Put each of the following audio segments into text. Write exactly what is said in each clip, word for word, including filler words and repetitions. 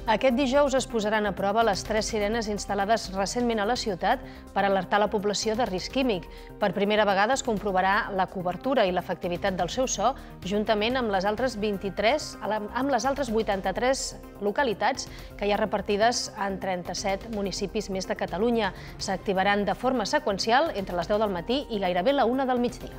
Aquest dijous es posaran a prova les tres sirenes instal·lades recentment a la ciutat per alertar la població de risc químic. Per primera vegada es comprovarà la cobertura i l'efectivitat del seu so, juntament amb les altres vint-i-tres, amb les altres vuitanta-tres localitats que hi ha repartides en trenta-set municipis més de Catalunya. S'activaran de forma seqüencial entre les deu del matí i gairebé la una del migdia.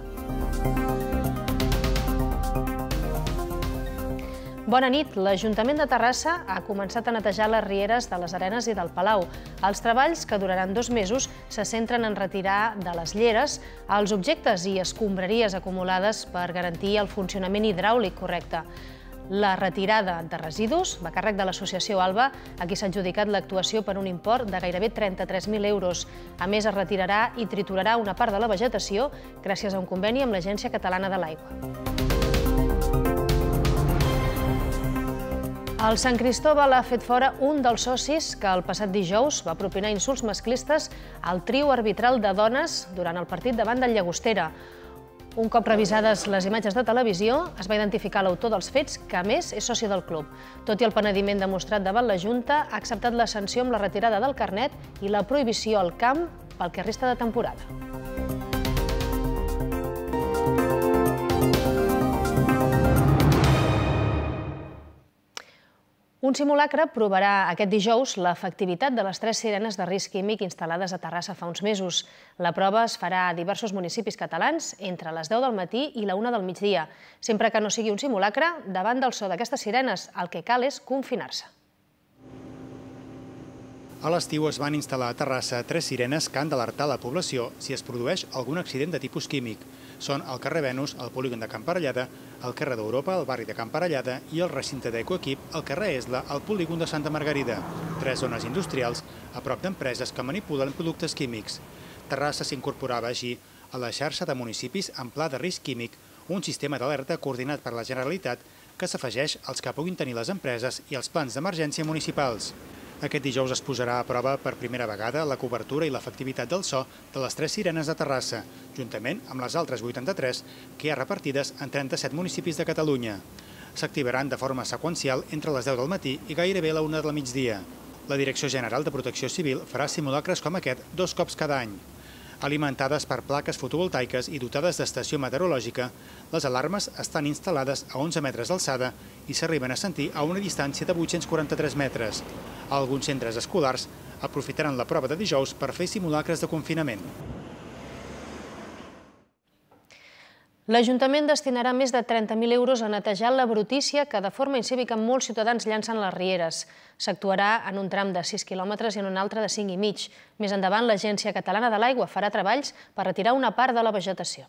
Bona nit. L'Ajuntament de Terrassa ha començat a netejar les rieres de les Arenes i del Palau. Els treballs, que duraran dos mesos, se centren en retirar de les lleres els objectes i escombraries acumulades per garantir el funcionament hidràulic correcte. La retirada de residus va a càrrec de l'associació ALBA, a qui s'ha adjudicat l'actuació per un import de gairebé trenta-tres mil euros. A més, es retirarà i triturarà una part de la vegetació gràcies a un conveni amb l'Agència Catalana de l'Aigua. El Sant Cristóbal ha fet fora un dels socis que el passat dijous va propinar insults masclistes al trio arbitral de dones durant el partit davant del Llagostera. Un cop revisades les imatges de televisió, es va identificar l'autor dels fets, que a més és soci del club. Tot i el penediment demostrat davant la Junta, ha acceptat la sanció amb la retirada del carnet i la prohibició al camp pel que resta de temporada. Un simulacre provarà aquest dijous l'efectivitat de les tres sirenes de risc químic instal·lades a Terrassa fa uns mesos. La prova es farà a diversos municipis catalans entre les deu del matí i la una del migdia. Sempre que no sigui un simulacre, davant del so d'aquestes sirenes, el que cal és confinar-se. A l'estiu es van instal·lar a Terrassa tres sirenes que han d'alertar la població si es produeix algun accident de tipus químic. Són el carrer Venus, el polígon de Can Parellada, el carrer d'Europa, el barri de Can Parellada i el recinte d'Ecoequip, el carrer Esla, al polígon de Santa Margarida. Tres zones industrials a prop d'empreses que manipulen productes químics. Terrassa s'incorporava així a la xarxa de municipis amb pla de risc químic, un sistema d'alerta coordinat per la Generalitat que s'afegeix als que puguin tenir les empreses i els plans d'emergència municipals. Aquest dijous es posarà a prova per primera vegada la cobertura i l'efectivitat del so de les tres sirenes de Terrassa, juntament amb les altres vuitanta-tres que hi ha repartides en trenta-set municipis de Catalunya. S'activaran de forma seqüencial entre les deu del matí i gairebé la una del migdia. La Direcció General de Protecció Civil farà simulacres com aquest dos cops cada any. Alimentades per plaques fotovoltaiques i dotades d'estació meteorològica, les alarmes estan instal·lades a onze metres d'alçada i s'arriben a sentir a una distància de vuit-cents quaranta-tres metres. Alguns centres escolars aprofitaran la prova de dijous per fer simulacres de confinament. L'Ajuntament destinarà més de trenta mil euros a netejar la brutícia que de forma incívica molts ciutadans llancen a les rieres. S'actuarà en un tram de sis quilòmetres i en un altre de cinc i mig. Més endavant, l'Agència Catalana de l'Aigua farà treballs per retirar una part de la vegetació.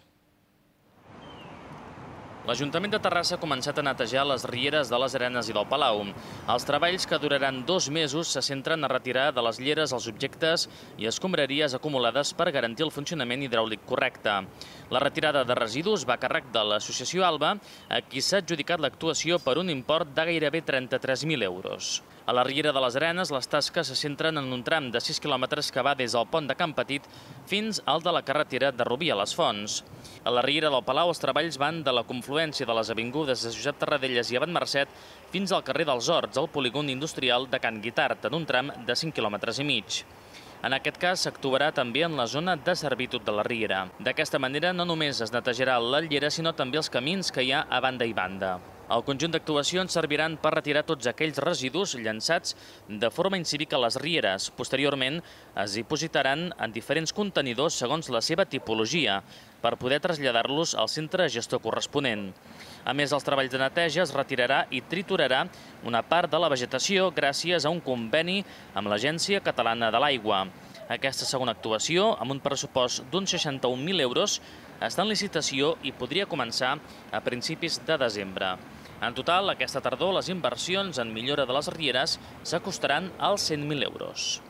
L'Ajuntament de Terrassa ha començat a netejar les rieres de les Arenes i del Palau. Els treballs, que duraran dos mesos, se centren a retirar de les lleres els objectes i escombraries acumulades per garantir el funcionament hidràulic correcte. La retirada de residus va a càrrec de l'associació ALBA, a qui s'ha adjudicat l'actuació per un import de gairebé trenta-tres mil euros. A la riera de les Arenes, les tasques se centren en un tram de sis quilòmetres que va des del pont de Can Petit fins al de la carretera de Rubí a les Fonts. A la riera del Palau, els treballs van de la confluència de les avingudes de Josep Tarradellas i Abat Mercet fins al carrer dels Horts, al polígon industrial de Can Guitart, en un tram de cinc quilòmetres i mig. En aquest cas, s'actuarà també en la zona de servitud de la riera. D'aquesta manera, no només es netejarà la llera, sinó també els camins que hi ha a banda i banda. El conjunt d'actuacions serviran per retirar tots aquells residus llançats de forma incívica a les rieres. Posteriorment, es dipositaran en diferents contenidors segons la seva tipologia, per poder traslladar-los al centre gestor corresponent. A més dels treballs de neteja, es retirarà i triturarà una part de la vegetació gràcies a un conveni amb l'Agència Catalana de l'Aigua. Aquesta segona actuació, amb un pressupost d'uns seixanta-un mil euros, està en licitació i podria començar a principis de desembre. En total, aquesta tardor, les inversions en millora de les rieres s'acostaran als cent mil euros.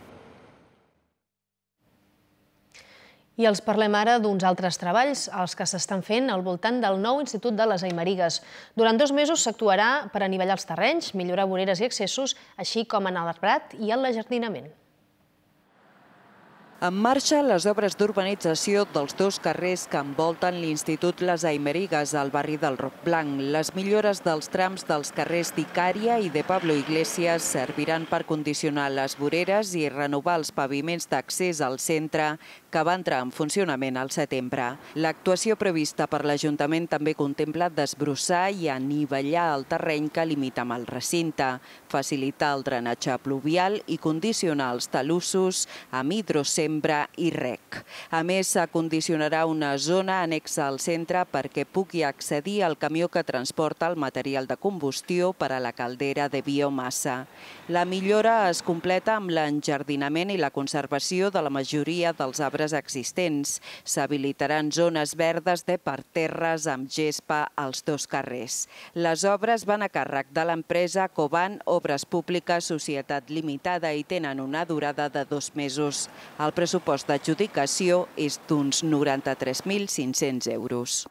I els parlem ara d'uns altres treballs, els que s'estan fent al voltant del nou Institut de les Aymerigues. Durant dos mesos s'actuarà per anivellar els terrenys, millorar voreres i accessos, així com en l'arbrat i en l'ajardinament. En marxa les obres d'urbanització dels dos carrers que envolten l'Institut Les Aimerigas al barri del Roc Blanc. Les millores dels trams dels carrers d'Icària i de Pablo Iglesias serviran per condicionar les voreres i renovar els paviments d'accés al centre que va entrar en funcionament al setembre. L'actuació prevista per l'Ajuntament també contempla desbrossar i anivellar el terreny que limita amb el recinte, facilitar el drenatge pluvial i condicionar els talussos amb hidrocem i rec. A més, s'acondicionarà una zona anexa al centre perquè pugui accedir al camió que transporta el material de combustió per a la caldera de biomassa. La millora es completa amb l'enjardinament i la conservació de la majoria dels arbres existents. S'habilitaran zones verdes de parterres amb gespa als dos carrers. Les obres van a càrrec de l'empresa Coban Obres Públiques Societat Limitada i tenen una durada de dos mesos. El pressupost d'adjudicació és d'uns noranta-tres mil cinc-cents euros.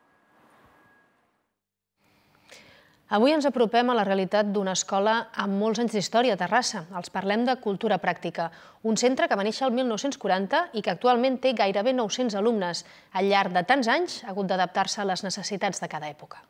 Avui ens apropem a la realitat d'una escola amb molts anys d'història a Terrassa. Els parlem de Cultura Pràctica, un centre que va néixer el mil nou-cents quaranta i que actualment té gairebé nou-cents alumnes. Al llarg de tants anys ha hagut d'adaptar-se a les necessitats de cada època.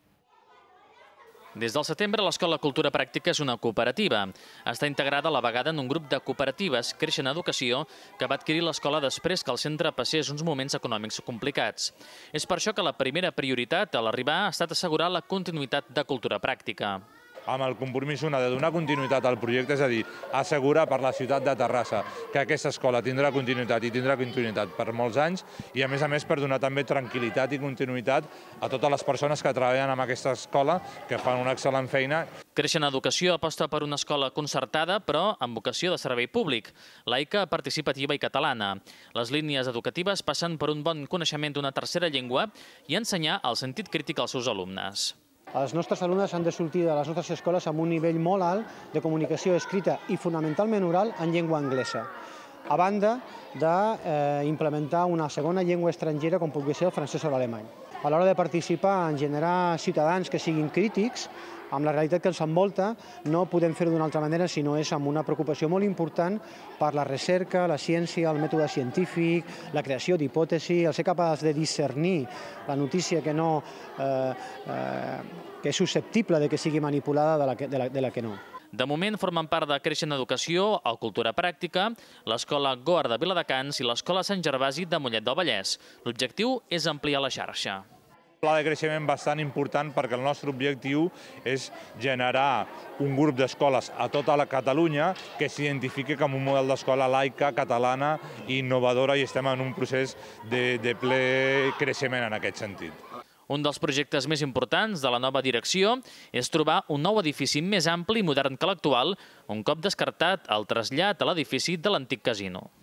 Des del setembre, l'Escola Cultura Pràctica és una cooperativa. Està integrada a la vegada en un grup de cooperatives Creixen Educació que va adquirir l'escola després que el centre passés uns moments econòmics complicats. És per això que la primera prioritat a l'arribar ha estat assegurar la continuïtat de Cultura Pràctica. Amb el compromís una de donar continuïtat al projecte, és a dir, assegurar per la ciutat de Terrassa que aquesta escola tindrà continuïtat i tindrà continuïtat per molts anys i, a més a més, per donar també tranquil·litat i continuïtat a totes les persones que treballen en aquesta escola, que fan una excel·lent feina. Creixen Educació aposta per una escola concertada, però amb vocació de servei públic, laica, participativa i catalana. Les línies educatives passen per un bon coneixement d'una tercera llengua i ensenyar el sentit crític als seus alumnes. Els nostres alumnes han de sortir de les nostres escoles amb un nivell molt alt de comunicació escrita i fonamentalment oral en llengua anglesa, a banda d'implementar una segona llengua estrangera com pugui ser el francès o l'alemany. A l'hora de participar en generar ciutadans que siguin crítics amb la realitat que ens envolta, no podem fer-ho d'una altra manera si no és amb una preocupació molt important per la recerca, la ciència, el mètode científic, la creació d'hipòtesis, el ser capaç de discernir la notícia que no eh, eh, que és susceptible de que sigui manipulada de la que, de la, de la que no. De moment formen part de Creixen Educació, el Cultura Pràctica, l'Escola Goar de Viladecans i l'Escola Sant Gervasi de Mollet del Vallès. L'objectiu és ampliar la xarxa. Un pla de creixement bastant important perquè el nostre objectiu és generar un grup d'escoles a tota la Catalunya que s'identifiqui com un model d'escola laica, catalana i innovadora i estem en un procés de, de ple creixement en aquest sentit. Un dels projectes més importants de la nova direcció és trobar un nou edifici més ampli i modern que l'actual, un cop descartat el trasllat a l'edifici de l'antic casino.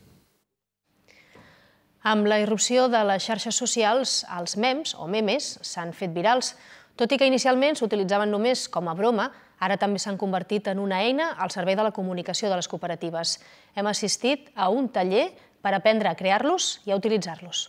Amb la irrupció de les xarxes socials, els memes o memes s'han fet virals. Tot i que inicialment s'utilitzaven només com a broma, ara també s'han convertit en una eina al servei de la comunicació de les cooperatives. Hem assistit a un taller per aprendre a crear-los i a utilitzar-los.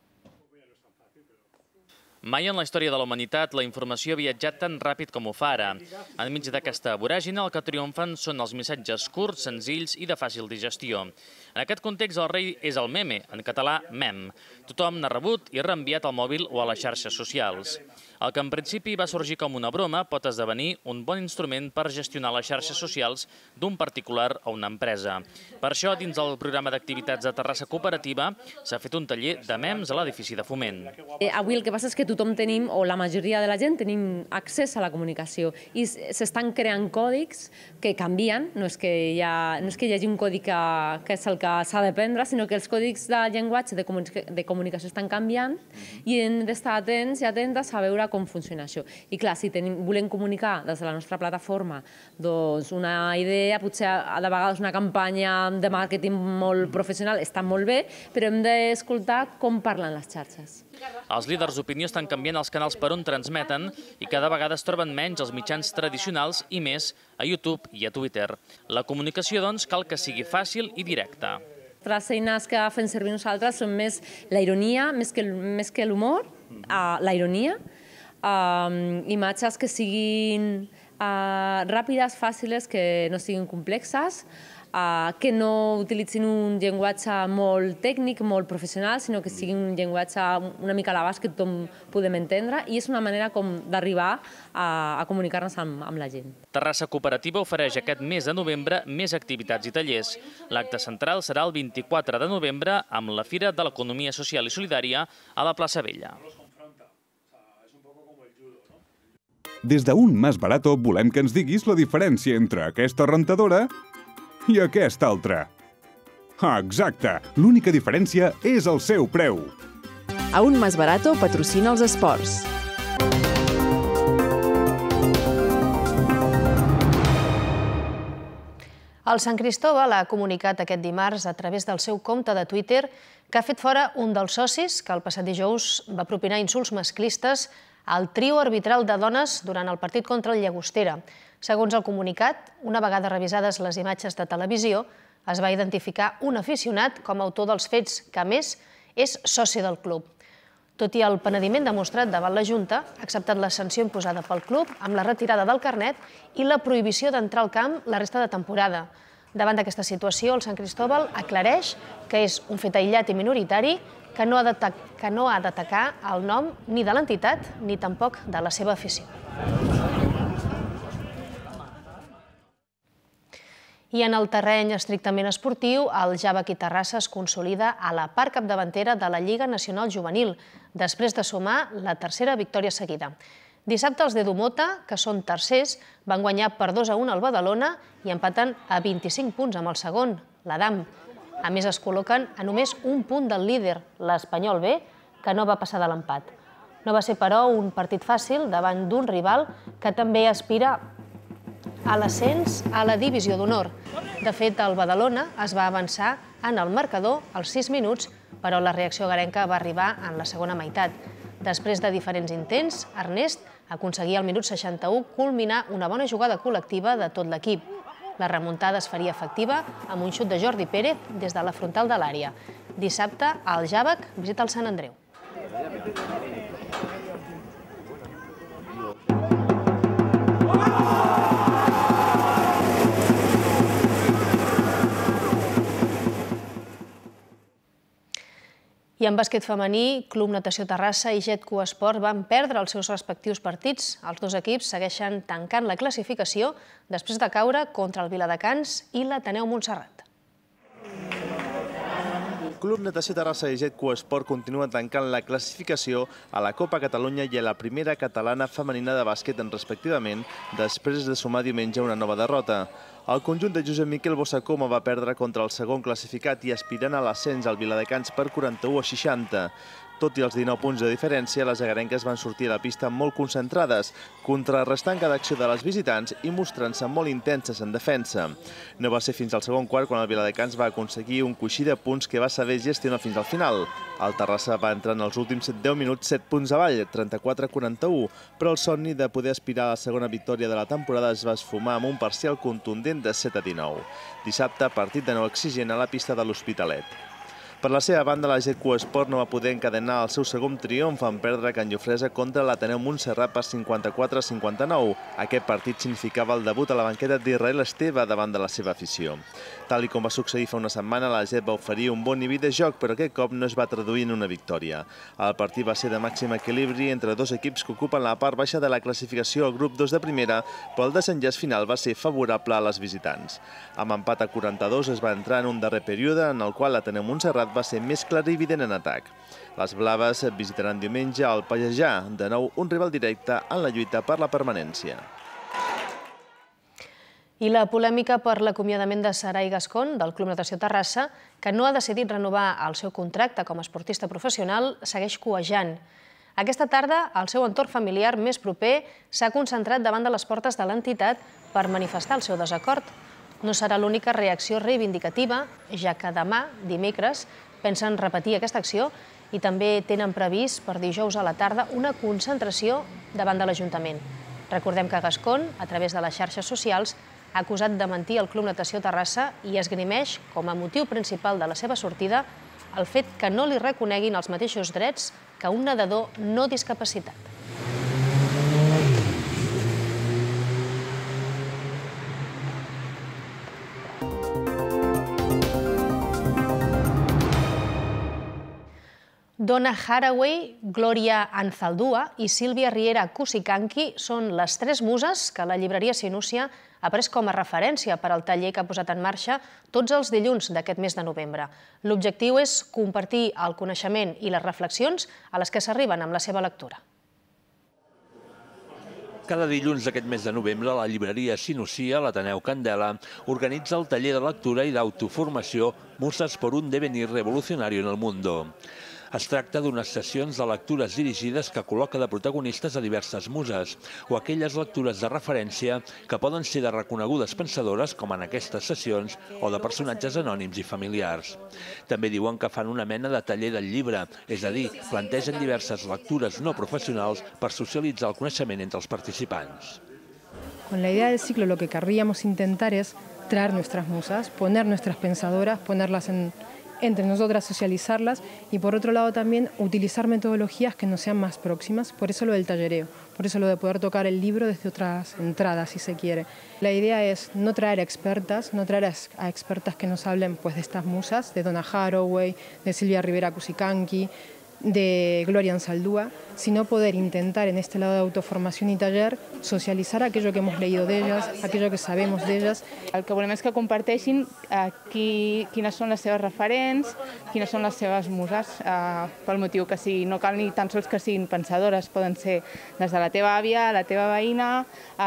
Mai en la història de la humanitat la informació ha viatjat tan ràpid com ho fa ara. Enmig d'aquesta voràgina, el que triomfen són els missatges curts, senzills i de fàcil digestió. En aquest context, el rei és el meme, en català mem. Tothom n'ha rebut i reenviat al mòbil o a les xarxes socials. El que en principi va sorgir com una broma pot esdevenir un bon instrument per gestionar les xarxes socials d'un particular o una empresa. Per això, dins del programa d'activitats de Terrassa Cooperativa, s'ha fet un taller de mems a l'edifici de Foment. Avui el que passa és que tothom tenim, o la majoria de la gent, tenim accés a la comunicació i s'estan creant còdics que canvien, no és que hi, ha, no és que hi hagi un codi que, que és el que s'ha d'aprendre, sinó que els còdics de llenguatge de, comunica de comunicació estan canviant i hem d'estar atents i atentes a veure com funciona això. I clar, si tenim, volem comunicar des de la nostra plataforma doncs una idea, potser a de vegades una campanya de màrqueting molt professional està molt bé, però hem d'escoltar com parlen les xarxes. Els líders d'opinió estan canviant els canals per on transmeten i cada vegada es troben menys els mitjans tradicionals i més a YouTube i a Twitter. La comunicació, doncs, cal que sigui fàcil i directa. Les eines que fem servir nosaltres són més la ironia, més que, més que l'humor, uh, la ironia, uh, imatges que siguin uh, ràpides, fàcils, que no siguin complexes, que no utilitzin un llenguatge molt tècnic, molt professional, sinó que sigui un llenguatge una mica a l'abast que tothom podem entendre, i és una manera com d'arribar a comunicar-nos amb la gent. Terrassa Cooperativa ofereix aquest mes de novembre més activitats i tallers. L'acte central serà el vint-i-quatre de novembre amb la Fira de l'Economia Social i Solidària a la plaça Vella. Des d'Un Más Barato volem que ens diguis la diferència entre aquesta rentadora i aquesta altra. Ah, exacte! L'única diferència és el seu preu. A Un Más Barato patrocina els esports. El Sant Cristóbal ha comunicat aquest dimarts a través del seu compte de Twitter que ha fet fora un dels socis que el passat dijous va propinar insults masclistes al trio arbitral de dones durant el partit contra el Llagostera. Segons el comunicat, una vegada revisades les imatges de televisió, es va identificar un aficionat com a autor dels fets que, a més, és soci del club. Tot i el penediment demostrat davant la Junta, ha acceptat la sanció imposada pel club amb la retirada del carnet i la prohibició d'entrar al camp la resta de temporada. Davant d'aquesta situació, el Sant Cristóbal aclareix que és un fet aïllat i minoritari que no ha d'atacar el nom ni de l'entitat ni tampoc de la seva afició. I en el terreny estrictament esportiu, el Jàvec i Terrassa es consolida a la part capdavantera de la Lliga Nacional Juvenil, després de sumar la tercera victòria seguida. Dissabte els de Domota, que són tercers, van guanyar per dos a un al Badalona i empaten a vint-i-cinc punts amb el segon, l'Adam. A més, es col·loquen a només un punt del líder, l'Espanyol B, que no va passar de l'empat. No va ser, però, un partit fàcil davant d'un rival que també aspira a l'ascens a la divisió d'honor. De fet, el Badalona es va avançar en el marcador als sis minuts, però la reacció garenca va arribar en la segona meitat. Després de diferents intents, Ernest aconseguia al minut seixanta-u culminar una bona jugada col·lectiva de tot l'equip. La remuntada es faria efectiva amb un xut de Jordi Pérez des de la frontal de l'àrea. Dissabte, el Jàvec visita el Sant Andreu. I en bàsquet femení, Club Natació Terrassa i Jetco Esport van perdre els seus respectius partits. Els dos equips segueixen tancant la classificació després de caure contra el Viladecans i l'Ateneu Montserrat. Club Natació Terrassa i Jetco Esport continuen tancant la classificació a la Copa Catalunya i a la primera catalana femenina de bàsquet respectivament, després de sumar diumenge una nova derrota. El conjunt de Josep Miquel Bossacoma va perdre contra el segon classificat i aspirant a l'ascens al Viladecans per quaranta-u a seixanta. Tot i els dinou punts de diferència, les agarenques van sortir a la pista molt concentrades, contrarrestant cada acció de les visitants i mostrant-se molt intenses en defensa. No va ser fins al segon quart quan el Viladecans va aconseguir un coixí de punts que va saber gestionar fins al final. El Terrassa va entrar en els últims deu minuts set punts avall, trenta-quatre a quaranta-u, però el somni de poder aspirar a la segona victòria de la temporada es va esfumar amb un parcial contundent de set a dinou. Dissabte, partit de nou exigent a la pista de l'Hospitalet. Per la seva banda, la Jetco Esport no va poder encadenar el seu segon triomf en perdre a Can Llofresa contra l'Ateneu Montserrat per cinquanta-quatre a cinquanta-nou. Aquest partit significava el debut a la banqueta d'Israel Esteve davant de la seva afició. Tal com va succeir fa una setmana, la Jet va oferir un bon nivell de joc, però aquest cop no es va traduir en una victòria. El partit va ser de màxim equilibri entre dos equips que ocupen la part baixa de la classificació al grup dos de primera, però el desenllaç final va ser favorable a les visitants. Amb empat a quaranta-dos es va entrar en un darrer període en el qual l'Ateneu Montserrat va ser més clar i evident en atac. Les blaves visitaran diumenge al Pallejà, de nou un rival directe en la lluita per la permanència. I la polèmica per l'acomiadament de Sarai Gascón, del Club Natació Terrassa, que no ha decidit renovar el seu contracte com a esportista professional, segueix cuejant. Aquesta tarda, el seu entorn familiar més proper s'ha concentrat davant de les portes de l'entitat per manifestar el seu desacord. No serà l'única reacció reivindicativa, ja que demà, dimecres, pensen repetir aquesta acció i també tenen previst per dijous a la tarda una concentració davant de l'Ajuntament. Recordem que Gascón, a través de les xarxes socials, ha acusat de mentir el Club Natació Terrassa i esgrimeix com a motiu principal de la seva sortida el fet que no li reconeguin els mateixos drets que un nedador no discapacitat. Donna Haraway, Gloria Anzaldúa i Sílvia Riera Cusicanqui són les tres muses que la llibreria Sinúcia ha pres com a referència per al taller que ha posat en marxa tots els dilluns d'aquest mes de novembre. L'objectiu és compartir el coneixement i les reflexions a les que s'arriben amb la seva lectura. Cada dilluns d'aquest mes de novembre, la llibreria Sinúcia, l'Ateneu Candela, organitza el taller de lectura i d'autoformació Musas por un devenir revolucionario en el mundo. Es tracta d'unes sessions de lectures dirigides que col·loca de protagonistes a diverses muses, o aquelles lectures de referència que poden ser de reconegudes pensadores, com en aquestes sessions, o de personatges anònims i familiars. També diuen que fan una mena de taller del llibre, és a dir, plantegen diverses lectures no professionals per socialitzar el coneixement entre els participants. Con la idea del ciclo lo que querríamos intentar es traer nuestras musas, poner nuestras pensadoras, ponerlas en... entre nosotras, socializarlas y por otro lado también utilizar metodologías que nos sean más próximas, por eso lo del tallereo, por eso lo de poder tocar el libro desde otras entradas, si se quiere. La idea es no traer expertas, no traer a expertas que nos hablen pues, de estas musas, de Donna Haraway, de Sílvia Riera Cusicanqui, de Gloria Anzaldúa, sino poder intentar en este lado de autoformación y taller socialitzar aquello que hemos leído d'elles, aquello que sabemos d'elles. El que volem és que comparteixin eh, qui, quines són les seves referents, quines són les seves muses, eh, pel motiu que sigui. No cal ni tan sols que siguin pensadores, poden ser des de la teva àvia, la teva veïna,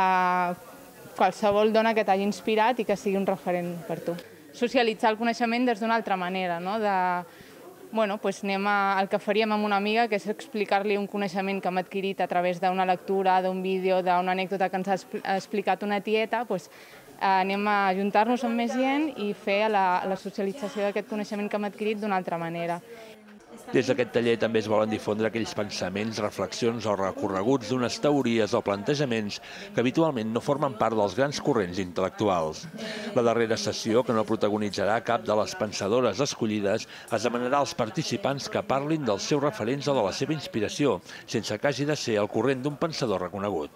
eh, qualsevol dona que t'hagi inspirat i que sigui un referent per tu. Socialitzar el coneixement des d'una altra manera, no? de Bueno, pues anem a, el que faríem amb una amiga, que és explicar-li un coneixement que hem adquirit a través d'una lectura, d'un vídeo, d'una anècdota que ens ha explicat una tieta, pues, anem a ajuntar-nos amb més gent i fer la, la socialització d'aquest coneixement que hem adquirit d'una altra manera. Des d'aquest taller també es volen difondre aquells pensaments, reflexions o recorreguts d'unes teories o plantejaments que habitualment no formen part dels grans corrents intel·lectuals. La darrera sessió, que no protagonitzarà cap de les pensadores escollides, es demanarà als participants que parlin dels seus referents o de la seva inspiració, sense que hagi de ser el corrent d'un pensador reconegut.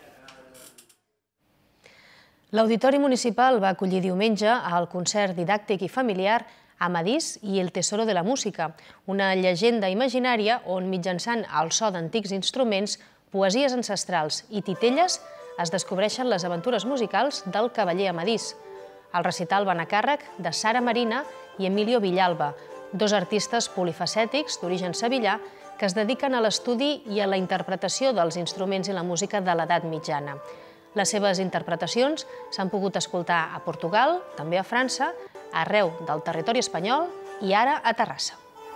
L'Auditori Municipal va acollir diumenge el concert didàctic i familiar Amadís i el tesoro de la música, una llegenda imaginària on mitjançant el so d'antics instruments, poesies ancestrals i titelles es descobreixen les aventures musicals del cavaller Amadís. El recital va anar a càrrec de Sara Marina i Emilio Villalba, dos artistes polifacètics d'origen sevillà que es dediquen a l'estudi i a la interpretació dels instruments i la música de l'edat mitjana. Les seves interpretacions s'han pogut escoltar a Portugal, també a França, arreu del territori espanyol i ara a Terrassa.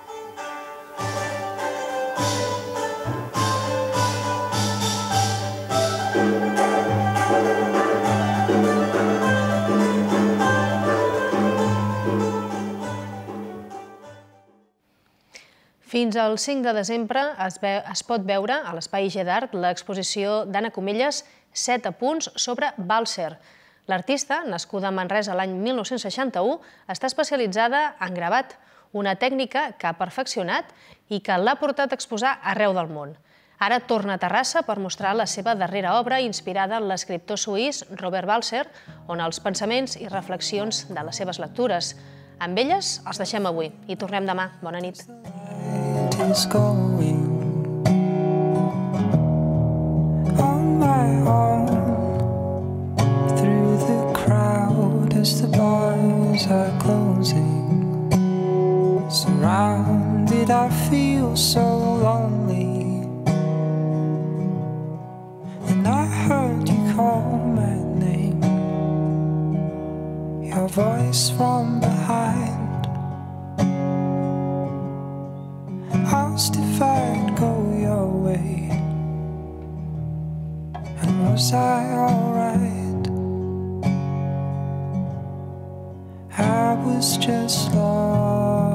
Fins al cinc de desembre es pot veure a l'Espai G d'Art l'exposició d'Anna Comelles Set apunts sobre vàlser. L'artista, nascuda a Manresa l'any mil nou-cents seixanta-u, està especialitzada en gravat, una tècnica que ha perfeccionat i que l'ha portat a exposar arreu del món. Ara torna a Terrassa per mostrar la seva darrera obra inspirada en l'escriptor suís Robert Walser, on els pensaments i reflexions de les seves lectures. Amb elles els deixem avui i tornem demà. Bona nit. As the bars are closing, surrounded I feel so lonely, and I heard you call my name, your voice from behind. Asked if I'd go your way, and was I alright? I was just lost.